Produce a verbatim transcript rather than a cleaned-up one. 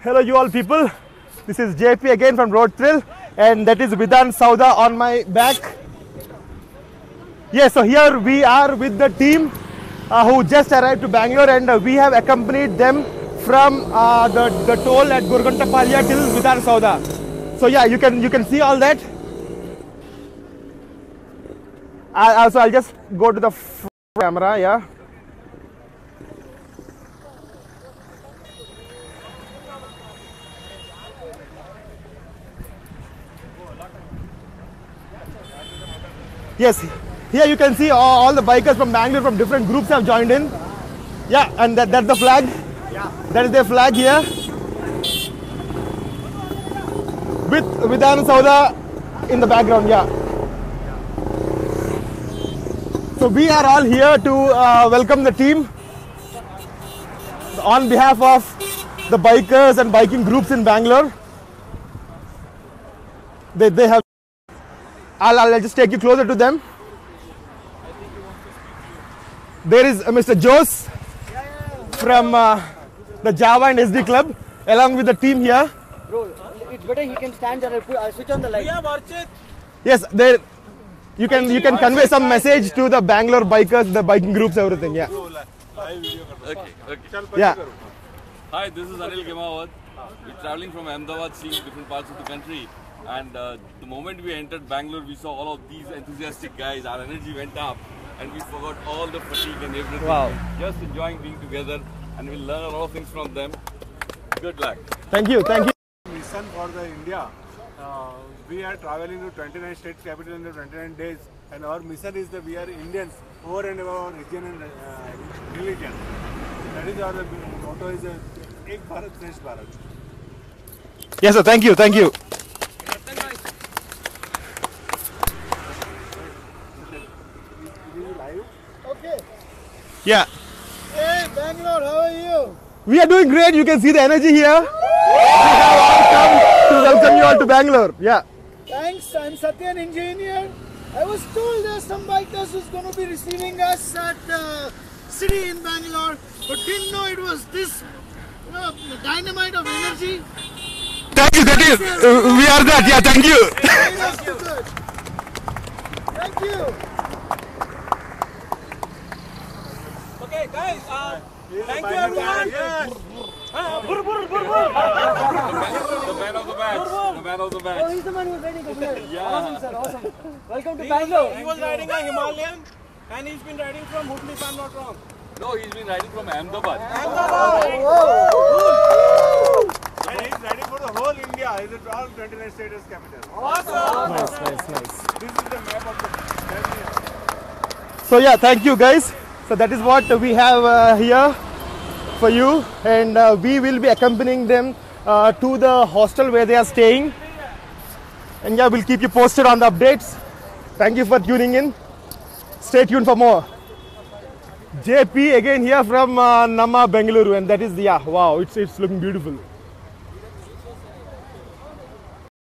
Hello you all people, this is J P again from Road Thrill, and that is Vidhan Sauda on my back. Yes, so here we are with the team uh, who just arrived to Bangalore, and uh, we have accompanied them from uh, the, the toll at Gurguntapalya till Vidhan Sauda. So yeah, you can you can see all that. I, also I'll just go to the camera, yeah. Yes, here you can see all, all the bikers from Bangalore from different groups have joined in. Yeah, and that, that's the flag. Yeah. That is their flag here. With Vidhan Sauda in the background, yeah. So we are all here to uh, welcome the team on behalf of the bikers and biking groups in Bangalore. They, they have I'll, I'll just take you closer to them. There is uh, Mister Jose from uh, the Java and S D Club, along with the team here. Bro, it's better he can stand there. I'll switch on the light. Yes, there. You can you can convey some message to the Bangalore bikers, the biking groups, everything. Yeah. Okay. Okay. Yeah. Hi, this is Anil Gemawat. We're traveling from Ahmedabad, seeing different parts of the country. And uh, the moment we entered Bangalore, we saw all of these enthusiastic guys. Our energy went up, and we forgot all the fatigue and everything. Wow. Just enjoying being together, and we'll learn a lot of things from them. Good luck. Thank you. Thank you. Mission for the India. Uh, we are traveling to twenty-nine states capital in the twenty-nine days, and our mission is that we are Indians over and above our region and uh, religion. That is our motto: is uh, Ek Bharat, Shresth Bharat. Yes, sir. Thank you. Thank you. Okay. Yeah. Hey, Bangalore, how are you? We are doing great. You can see the energy here. We have all come to welcome you all to Bangalore. Yeah. Thanks, I'm Satyan, engineer. I was told there's some bikers who's going to be receiving us at the city in Bangalore, but didn't know it was this, you know, dynamite of energy. Thank you. That is. Uh, we are that. Yeah. Thank you. Thank you. Good. Thank you. Okay, guys, uh, thank you everyone. Yes. Uh, bur, bur, bur, bur. The man of the match. The man of the Oh, match. he's the man who's riding over there. Yeah. Awesome, sir, awesome. Welcome to He, Bangalore. he was riding a Himalayan and he's been riding from Hooghly, if I'm not wrong. No, he's been riding from Ahmedabad. And he's ready for the whole India. He's a all twenty-nine states capital. Awesome. Nice. Nice. Nice. This is the map of the country. So yeah, thank you guys. So that is what we have uh, here for you, and uh, we will be accompanying them uh, to the hostel where they are staying, and yeah, we'll keep you posted on the updates. Thank you for tuning in. Stay tuned for more. J P again here from uh, Namma, Bengaluru, and that is, yeah, wow, it's it's looking beautiful.